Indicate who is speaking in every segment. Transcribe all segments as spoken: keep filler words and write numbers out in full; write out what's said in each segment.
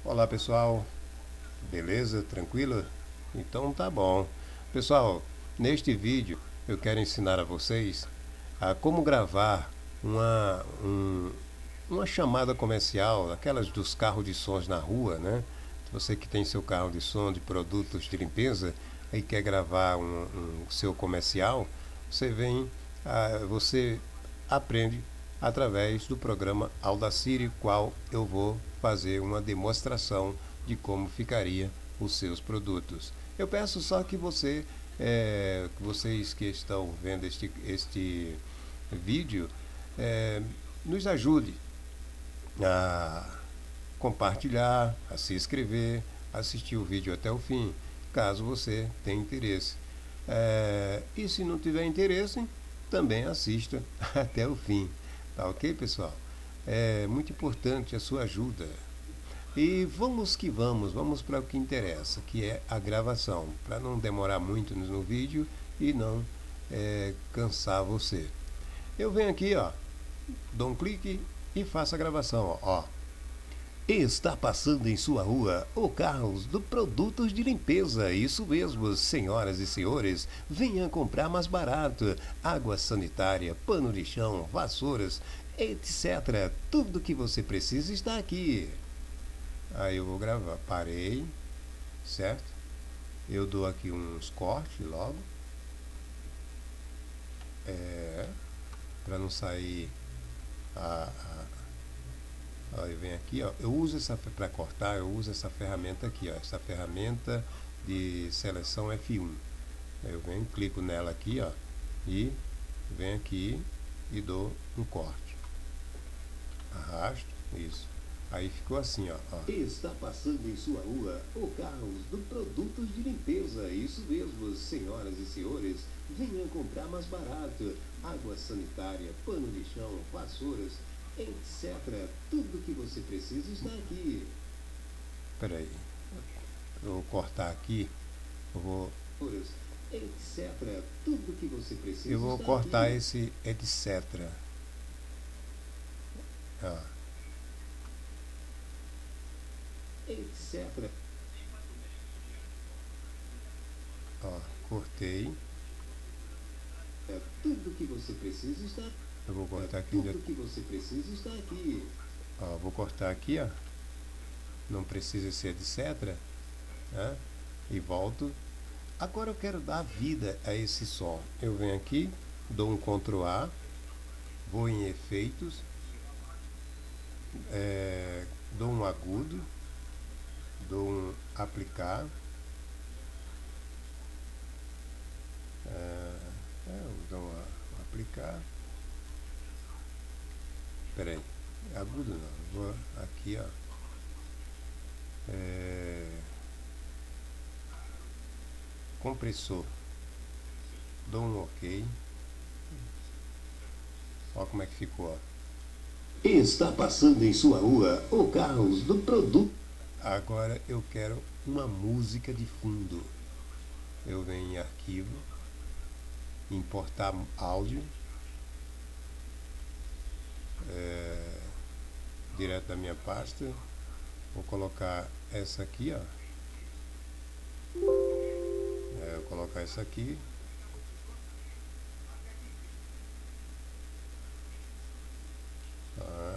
Speaker 1: Olá pessoal, beleza? Tranquilo? Então tá bom. Pessoal, neste vídeo eu quero ensinar a vocês a como gravar uma, um, uma chamada comercial, aquelas dos carros de sons na rua, né? Você que tem seu carro de som de produtos de limpeza e quer gravar um, um seu comercial, você vem, ah, você aprende através do programa Audacity, qual eu vou fazer uma demonstração de como ficaria os seus produtos. Eu peço só que você, é, vocês que estão vendo este, este vídeo, é, nos ajude a compartilhar, a se inscrever, assistir o vídeo até o fim, caso você tenha interesse. É, e se não tiver interesse, também assista até o fim. Tá ok, pessoal? É muito importante a sua ajuda. E vamos que vamos, vamos para o que interessa, que é a gravação, para não demorar muito no vídeo e não é, cansar você. Eu venho aqui, ó, dou um clique e faço a gravação, ó. Está passando em sua rua o carro do produtos de limpeza. Isso mesmo, senhoras e senhores, venha comprar mais barato. Água sanitária, pano de chão, vassouras, etcétera. Tudo que você precisa está aqui. Aí eu vou gravar. Parei, certo? Eu dou aqui uns cortes logo. É, para não sair a... a Aí vem aqui, ó, eu uso essa para cortar, eu uso essa ferramenta aqui, ó, essa ferramenta de seleção F um. Eu venho, clico nela aqui, ó, e venho aqui e dou um corte. Arrasto, isso. Aí ficou assim, ó, ó. Está passando em sua rua o carro do produtos de limpeza. Isso mesmo, senhoras e senhores, venham comprar mais barato. Água sanitária, pano de chão, vassouras, etcétera. Tudo que você precisa está aqui. Espera aí, eu vou cortar aqui. Eu vou, etcétera. Tudo que você precisa. Eu vou cortar aqui. Esse etcétera. Ah. Etcétera. Ó, cortei. É tudo que você precisa está. Eu vou cortar aqui. Tudo que você precisa está aqui. Ó, vou cortar aqui, ó. Não precisa ser etcétera. Né? E volto. Agora eu quero dar vida a esse som. Eu venho aqui, dou um control A, vou em efeitos, é, dou um agudo, dou um aplicar. É, é, dou um aplicar. Espera aí, agudo não, vou aqui, ó, é, compressor, dou um ok, olha como é que ficou, ó. Está passando em sua rua o carro do produto. Agora eu quero uma música de fundo. Eu venho em arquivo, importar áudio. É, direto da minha pasta, vou colocar essa aqui, ó. É, vou colocar essa aqui. Ah.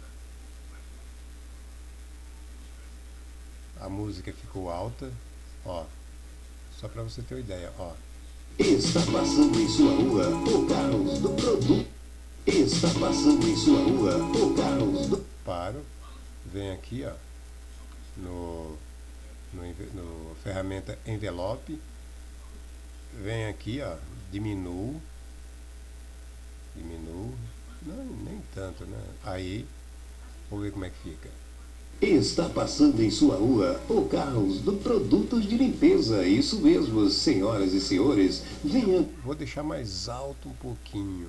Speaker 1: A música ficou alta, ó. Só para você ter uma ideia, ó. Está passando em sua rua o carro do produto. Está passando em sua rua o carro do... Paro, vem aqui, ó, no, no, no ferramenta envelope, vem aqui, ó, diminuo, diminuo, não, nem tanto, né? Aí, vou ver como é que fica. Está passando em sua rua o carro do produtos de limpeza. Isso mesmo, senhoras e senhores, venha. Vou deixar mais alto um pouquinho.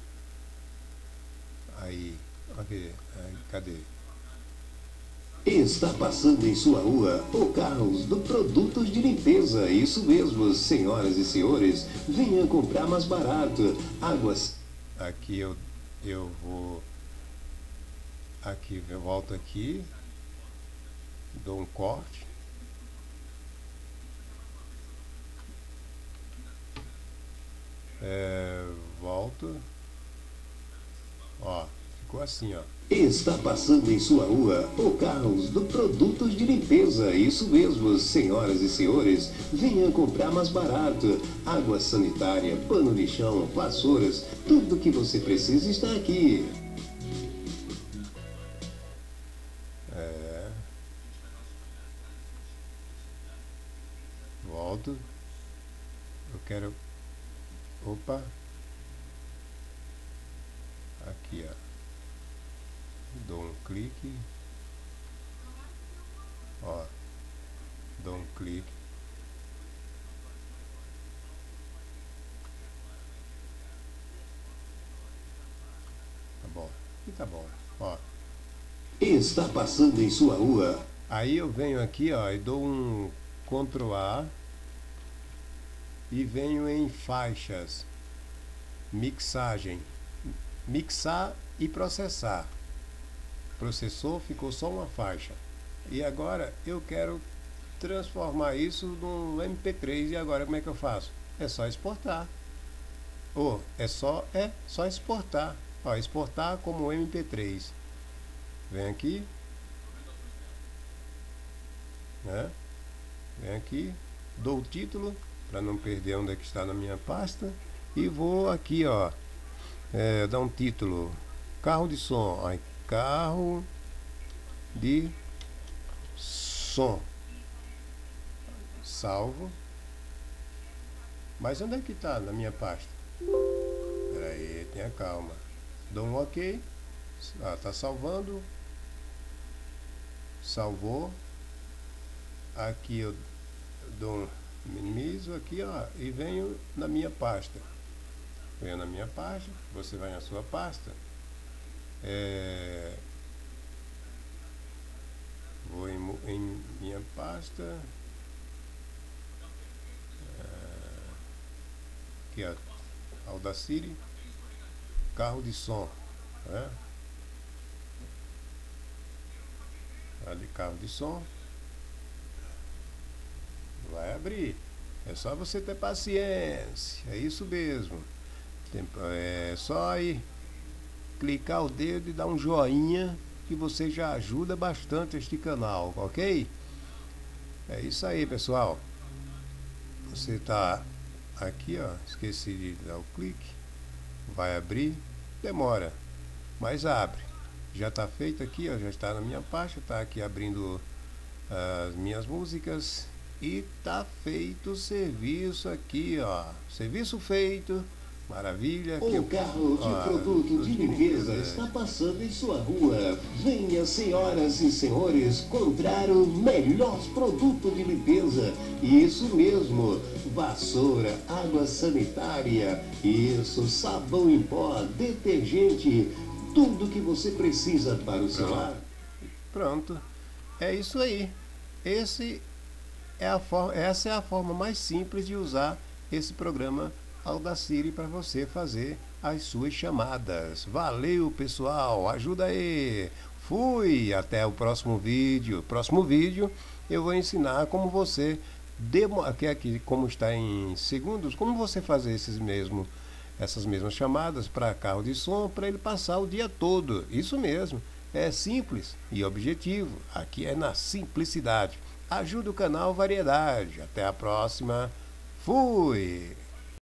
Speaker 1: Aí, ok, aí, cadê? Está passando em sua rua o carro do produtos de limpeza. Isso mesmo, senhoras e senhores, venha comprar mais barato. Águas. Aqui eu, eu vou. Aqui, eu volto aqui. dou um corte. É, volto. Ó, ficou assim, ó.
Speaker 2: Está passando em sua rua o caos do produtos de limpeza. Isso mesmo, senhoras e senhores, venha comprar mais barato. Água sanitária, pano de chão, vassouras, tudo que você precisa está aqui.
Speaker 1: É. Volto. Eu quero... Opa. Aqui, ó. Dou um clique. Ó. Dou um clique. Tá bom. E tá bom. Ó.
Speaker 2: Está passando em sua rua.
Speaker 1: Aí eu venho aqui, ó, e dou um control A e venho em faixas, mixagem, mixar e processar. Processou, ficou só uma faixa. E agora eu quero transformar isso num M P três. E agora como é que eu faço? É só exportar. Ou oh, é só é só exportar. Ó, exportar como M P três. Vem aqui, né? Vem aqui, dou o título para não perder onde é que está na minha pasta e vou aqui, ó, é, dar um título: carro de som. Aí, carro de som. Salvo. Mas onde é que está na minha pasta? Espera aí, tenha calma. Dou um OK. Ah, tá salvando. Salvou. Aqui eu dou um minimizo aqui, ó, e venho na minha pasta. Venho na minha pasta. Você vai na sua pasta. É, vou em, em minha pasta. É, aqui, ó, Audacity, carro de som, né? Ali, carro de som. Vai abrir. É só você ter paciência. É isso mesmo. Tem, é só aí clicar o dedo e dar um joinha, que você já ajuda bastante este canal, ok? É isso aí, pessoal. Você tá aqui, ó, esqueci de dar o clique. Vai abrir, demora, mas abre. Já está feito aqui, ó, já está na minha pasta, está aqui abrindo as minhas músicas e tá feito o serviço aqui, ó. Serviço feito. Maravilha.
Speaker 2: O
Speaker 1: eu,
Speaker 2: carro de ó, produto de limpeza está passando em sua rua. Venha, senhoras e senhores, comprar o melhor produto de limpeza. Isso mesmo, vassoura, água sanitária, isso, sabão em pó, detergente, tudo que você precisa para o seu lar.
Speaker 1: Pronto, é isso aí. Esse é a forma, essa é a forma mais simples de usar esse programa Audacity para você fazer as suas chamadas. Valeu, pessoal, ajuda aí. Fui, até o próximo vídeo. Próximo vídeo eu vou ensinar como você demo, aqui, aqui como está em segundos, como você fazer esses mesmo essas mesmas chamadas para carro de som, para ele passar o dia todo. Isso mesmo, é simples e objetivo. Aqui é na simplicidade. Ajuda o canal Variedade. Até a próxima. Fui.